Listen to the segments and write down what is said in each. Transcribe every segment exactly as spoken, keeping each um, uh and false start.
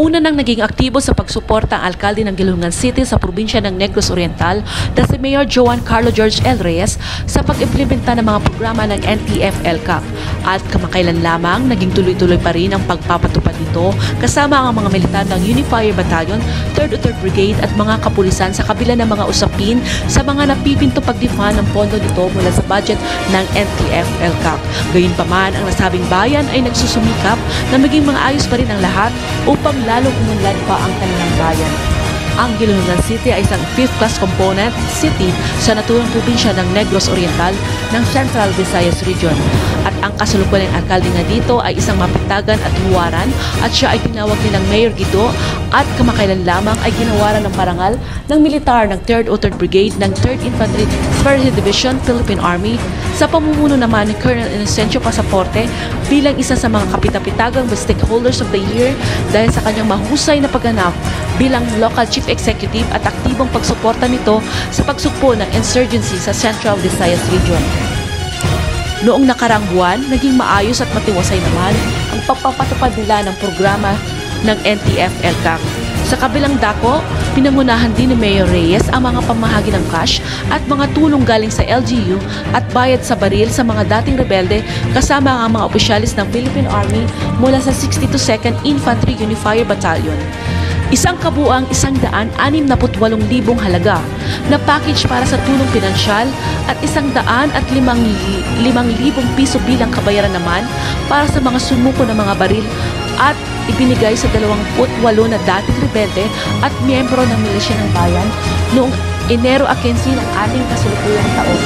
Una nang naging aktibo sa pagsuporta ang alkalde ng Guihulngan City sa probinsya ng Negros Oriental na si Mayor Joan Carlo Jorge L. Reyes sa pag-implementa ng mga programa ng N T F L C A C. At kamakailan lamang, naging tuloy-tuloy pa rin ang pagpapatupad nito kasama ang mga militar ng Unifier Battalion, third o third Brigade at mga kapulisan sa kabila ng mga usapin sa mga napipinto pagdefend ng pondo nito mula sa budget ng N T F L C A C. Gayunpaman, ang nasabing bayan ay nagsusumikap na maging maayos pa rin ang lahat upang lalong umunlad pa ang kanilang bayan. Ang Guihulngan City ay isang fifth-class component city sa naturang probinsya ng Negros Oriental ng Central Visayas Region. At ang kasalukuyang alkalde nga dito ay isang mapitagan at Ginawaran at siya ay tinawag nilang Mayor Guido at kamakailan lamang ay ginawaran ng parangal ng militar ng third o third Brigade ng third Infantry first Division Philippine Army sa pamumuno naman ni Colonel Inocencio Pasaporte bilang isa sa mga kapitapitagang stakeholders of the year dahil sa kanyang mahusay na pagganap bilang local chief executive at aktibong pagsuporta nito sa pagsugpo ng insurgency sa Central Visayas Region. Noong nakarang buwan, naging maayos at matiwasay naman ang pagpapatupad nila ng programa ng N T F L C A C. Sa kabilang dako, pinangunahan din ni Mayor Reyes ang mga pamahagi ng cash at mga tulong galing sa L G U at bayad sa baril sa mga dating rebelde kasama ang mga opisyalis ng Philippine Army mula sa sixty-two second Infantry Unifier Battalion. Isang kabuang isang daan anim na putwalong libong halaga na package para sa tulong pinansyal at isang daan at limang, limang libong piso bilang kabayaran naman para sa mga sumuko ng mga baril at ibinigay sa dalawampu't walo na dating rebelde at miyembro ng milisya ng bayan noong Enero fifteen ng ating kasalukuyang taon.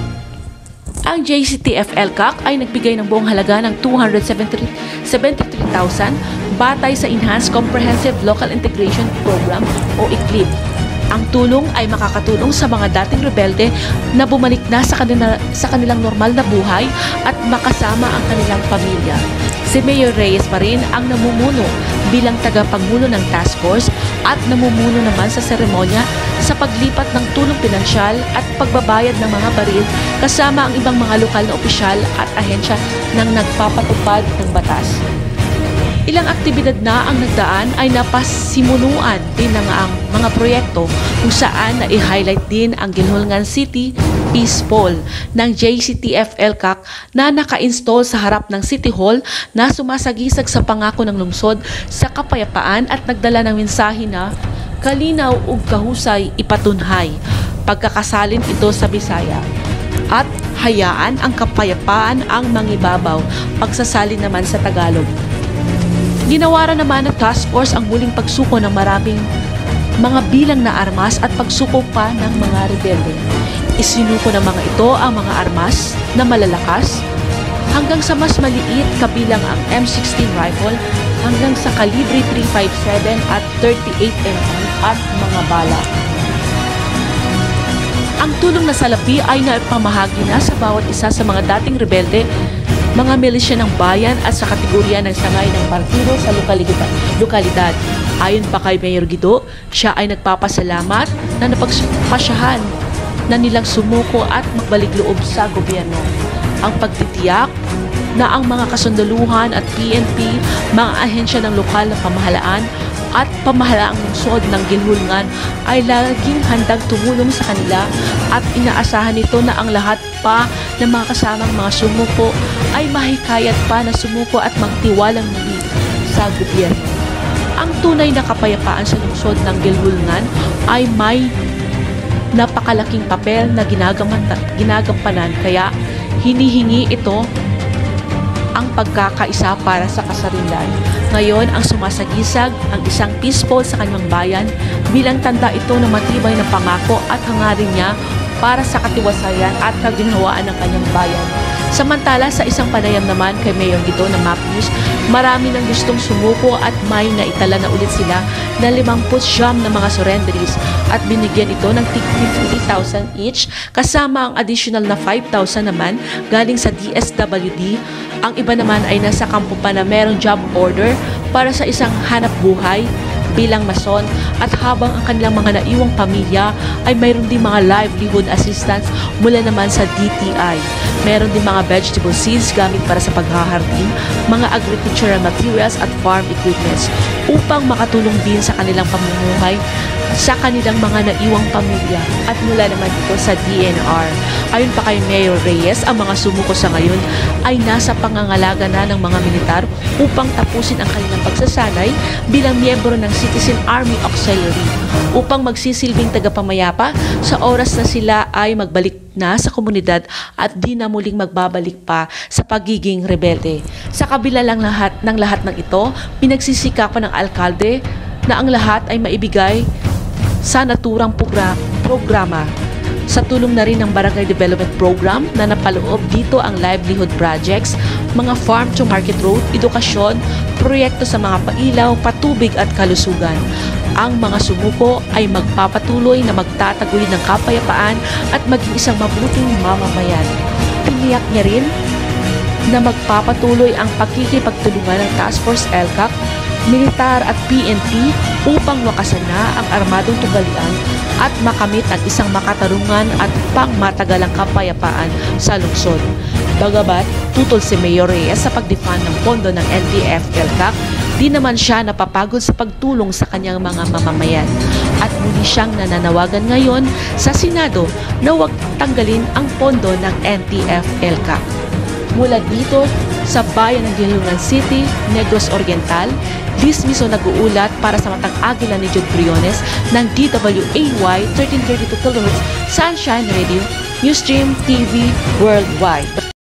Ang J C T F L C A C ay nagbigay ng buong halaga ng two hundred seventy-three thousand batay sa Enhanced Comprehensive Local Integration Program o I C L I P. Ang tulong ay makakatulong sa mga dating rebelde na bumalik na sa, kanila, sa kanilang normal na buhay at makasama ang kanilang pamilya. Si Mayor Reyes pa rin ang namumuno bilang tagapangulo ng task force at namumuno naman sa seremonya sa paglipat ng tulong pinansyal at pagbabayad ng mga baril kasama ang ibang mga lokal na opisyal at ahensya ng nagpapatupad ng batas. Ilang aktibidad na ang nagdaan ay napasimunuan din ng ang mga proyekto kung saan na i-highlight din ang Guihulngan City Peace Pole ng J C T F L C A C na naka-install sa harap ng City Hall na sumasagisag sa pangako ng lungsod sa kapayapaan at nagdala ng mensahe na kalinaw ug kahusay ipatunhay, pagkakasalin ito sa Bisaya. At hayaan ang kapayapaan ang mangibabaw, pagsasalin naman sa Tagalog. Ginawaran naman ng task force ang muling pagsuko ng maraming mga bilang na armas at pagsuko pa ng mga rebelde. Isinuko ng mga ito ang mga armas na malalakas hanggang sa mas maliit kabilang ang M sixteen rifle hanggang sa kalibre three fifty-seven at thirty-eight M M at mga bala. Ang tulong na salapi ay naipamahagi na sa bawat isa sa mga dating rebelde, mga milisya ng bayan at sa kategorya ng sangay ng partido sa lokalidad. Ayon pa kay Mayor Guido, siya ay nagpapasalamat na napagpasyahan na nilang sumuko at magbalik loob sa gobyerno. Ang pagtitiyak na ang mga kasundaluhan at P N P, mga ahensya ng lokal na pamahalaan at pamahalaang lungsod ng Guihulngan ay laging handang tumulong sa kanila at inaasahan nito na ang lahat pa ng mga kasamang mga sumuko ay mahikayat pa na sumuko at magtiwalang muli sa gobyerno. Ang tunay na kapayapaan sa lungsod ng Guihulngan ay may napakalaking papel na ginagampanan kaya hinihingi ito ang pagkakaisa para sa kasarinlan. Ngayon, ang sumasagisag ang isang peace pole sa kanyang bayan bilang tanda ito ng matibay na pangako at hangarin niya para sa katiwasayan at kaginhawaan ng kanyang bayan. Samantala, sa isang panayam naman kay Mayor Guido ng Map News, marami nang gustong sumuko at may naitala na ulit sila na limangput siyam na mga surrenderies at binigyan ito ng fifty thousand each kasama ang additional na five thousand naman galing sa D S W D. Ang iba naman ay nasa kampo pa na merong job order para sa isang hanap buhay bilang mason at habang ang kanilang mga naiwang pamilya ay mayroon din mga livelihood assistance mula naman sa D T I. Meron din mga vegetable seeds gamit para sa paghahardin, mga agricultural materials at farm equipments upang makatulong din sa kanilang pamumuhay sa kanilang mga naiwang pamilya at mula naman ito sa D N R. Ayon pa kay Mayor Reyes, ang mga sumuko sa ngayon ay nasa pangangalaga na ng mga militar upang tapusin ang kanilang pagsasanay bilang miyembro ng Citizen Army Auxiliary upang magsisilbing tagapamayapa sa oras na sila ay magbalik na sa komunidad at di na muling magbabalik pa sa pagiging rebelde. Sa kabila lang lahat ng lahat ng ito, pinagsisikapan ng alkalde na ang lahat ay maibigay sa naturang programa. Sa tulong na rin ng Barangay Development Program na napaloob dito ang livelihood projects, mga farm to market road, edukasyon, proyekto sa mga pailaw, patubig at kalusugan. Ang mga sumuko ay magpapatuloy na magtataguyod ng kapayapaan at maging isang mabuting mamamayan. Tiniyak niya rin na magpapatuloy ang pakikipagtulungan ng Task Force L C A C, militar at P N P upang wakasan na ang armadong tugalian at makamit ang isang makatarungan at pangmatagalang kapayapaan sa lungsod. Bagamat tutol si Mayor Reyes sa pagdefend ng pondo ng N T F L C A C, di naman siya napapagod sa pagtulong sa kanyang mga mamamayan at muli siyang nananawagan ngayon sa Senado na huwag tanggalin ang pondo ng N T F L C A C. Mula dito sa bayan ng Guihulngan City, Negros Oriental, Liz Miso nag-uulat para sa Matang Aguila ni Jude Briones ng D W A Y thirteen thirty-two kilohertz Sonshine Radio, Newsstream T V Worldwide.